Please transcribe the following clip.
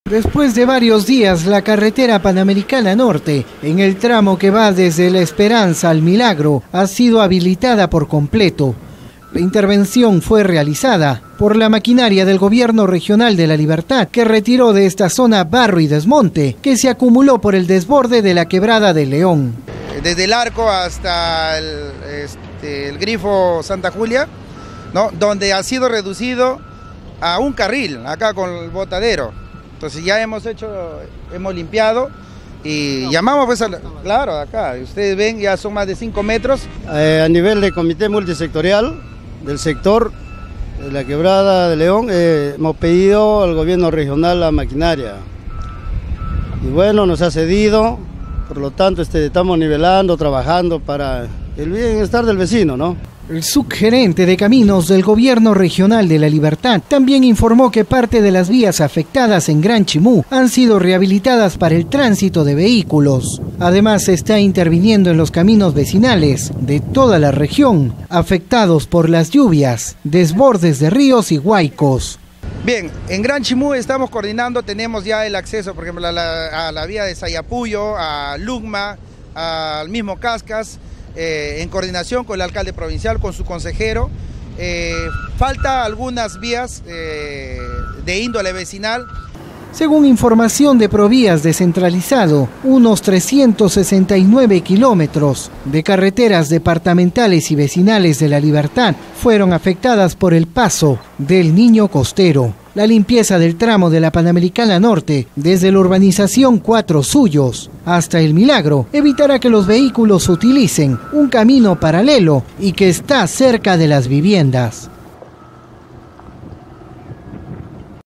Después de varios días, la carretera Panamericana Norte, en el tramo que va desde La Esperanza al Milagro, ha sido habilitada por completo. La intervención fue realizada por la maquinaria del Gobierno Regional de La Libertad, que retiró de esta zona barro y desmonte, que se acumuló por el desborde de la Quebrada del León. Desde el arco hasta el grifo Santa Julia, ¿no? Donde ha sido reducido a un carril, acá con el botadero. Entonces ya hemos limpiado y llamamos pues claro, acá, ustedes ven, ya son más de 5 metros. A nivel de comité multisectorial del sector de la Quebrada de León, hemos pedido al gobierno regional la maquinaria. Y bueno, nos ha cedido, por lo tanto estamos nivelando, trabajando para el bienestar del vecino, ¿no? El subgerente de Caminos del Gobierno Regional de La Libertad también informó que parte de las vías afectadas en Gran Chimú han sido rehabilitadas para el tránsito de vehículos. Además, se está interviniendo en los caminos vecinales de toda la región, afectados por las lluvias, desbordes de ríos y huaicos. Bien, en Gran Chimú estamos coordinando, tenemos ya el acceso, por ejemplo, a la vía de Sayapuyo, a Lugma, al mismo Cascas, en coordinación con el alcalde provincial, con su consejero. Falta algunas vías de índole vecinal. Según información de Provías descentralizado, unos 369 kilómetros de carreteras departamentales y vecinales de La Libertad fueron afectadas por el paso del Niño Costero. La limpieza del tramo de la Panamericana Norte, desde la urbanización Cuatro Suyos hasta el Milagro, evitará que los vehículos utilicen un camino paralelo y que está cerca de las viviendas.